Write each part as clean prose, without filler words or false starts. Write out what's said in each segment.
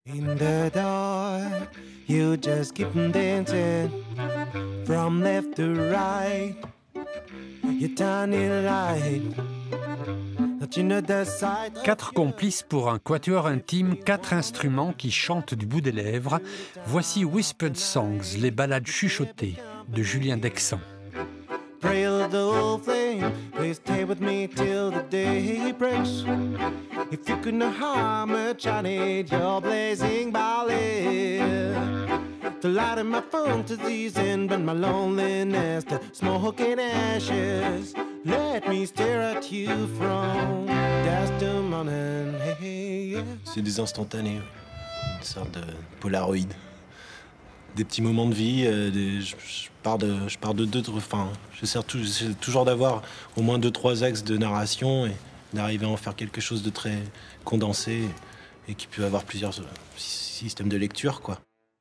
In the dark, you just keep dancing from left to right. Your tiny light. Quatre complices pour un quatuor intime, quatre instruments qui chantent du bout des lèvres. Voici Whispered Songs, les ballades chuchotées de Julien Dexant. Pray the flame, please stay with me till the day breaks. If you could know how much I need your blazing ballet to lighten my fantasies and burn my loneliness to smoke and ashes. Let me stare at you from dusk to morning. Hey, yeah. C'est des instantanés, une sorte de Polaroid. Des petits moments de vie, je pars de deux, enfin, j'essaie toujours d'avoir au moins 2-3 axes de narration et d'arriver à en faire quelque chose de très condensé et qui peut avoir plusieurs systèmes de lecture, quoi.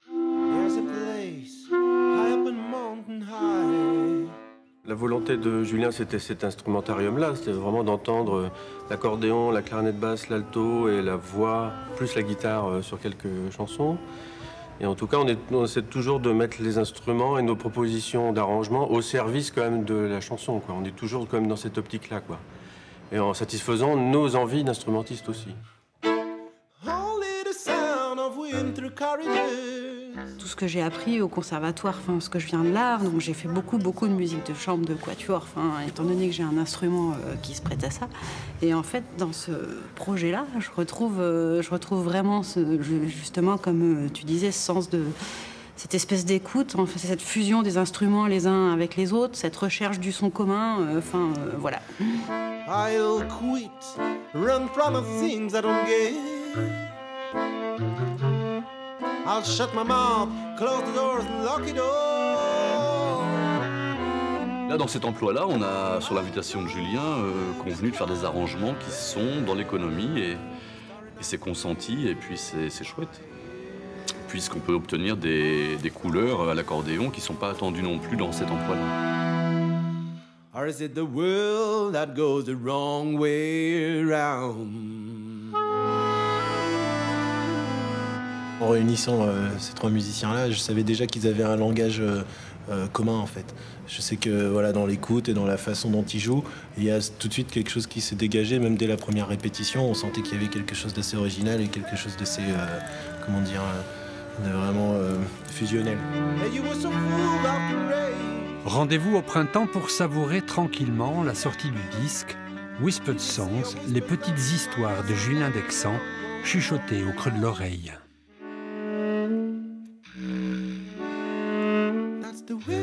La volonté de Julien, c'était cet instrumentarium-là, c'était vraiment d'entendre l'accordéon, la clarinette basse, l'alto et la voix, plus la guitare sur quelques chansons. Et en tout cas, on essaie toujours de mettre les instruments et nos propositions d'arrangement au service quand même de la chanson, quoi. On est toujours quand même dans cette optique-là, quoi. Et en satisfaisant nos envies d'instrumentistes aussi. Tout ce que j'ai appris au conservatoire, enfin, ce que je viens de l'art, donc j'ai fait beaucoup de musique de chambre, de quatuor, enfin, étant donné que j'ai un instrument qui se prête à ça. Et en fait, dans ce projet-là, je retrouve vraiment, justement, comme tu disais, ce sens de cette espèce d'écoute, en fait, cette fusion des instruments les uns avec les autres, cette recherche du son commun, voilà. I'll quit, run from the things I don't get. I'll shut my mouth, close the doors, lock it all. Là, dans cet emploi-là, on a, sur l'invitation de Julien, convenu de faire des arrangements qui sont dans l'économie et c'est consenti et puis c'est chouette. Puisqu'on peut obtenir des couleurs à l'accordéon qui ne sont pas attendues non plus dans cet emploi-là. Or is it the world that goes the wrong way round? En réunissant ces trois musiciens-là, je savais déjà qu'ils avaient un langage commun, en fait. Je sais que voilà, dans l'écoute et dans la façon dont ils jouent, il y a tout de suite quelque chose qui s'est dégagé, même dès la première répétition. On sentait qu'il y avait quelque chose d'assez original et quelque chose d'assez, comment dire, de vraiment fusionnel. Rendez-vous au printemps pour savourer tranquillement la sortie du disque Whispered Songs, les petites histoires de Julien Dexant, chuchotées au creux de l'oreille. That's the way